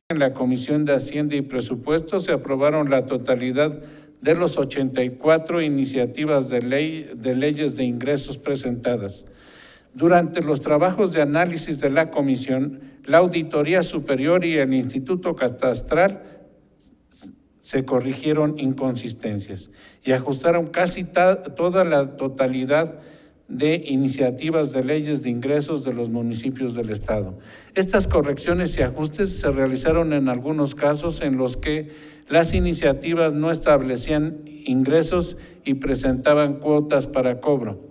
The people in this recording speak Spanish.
En la Comisión de Hacienda y Presupuestos se aprobaron la totalidad de los 84 iniciativas de leyes de ingresos presentadas. Durante los trabajos de análisis de la Comisión, la Auditoría Superior y el Instituto Catastral se corrigieron inconsistencias y ajustaron casi toda la totalidad de iniciativas de leyes de ingresos de los municipios del Estado. Estas correcciones y ajustes se realizaron en algunos casos en los que las iniciativas no establecían ingresos y presentaban cuotas para cobro.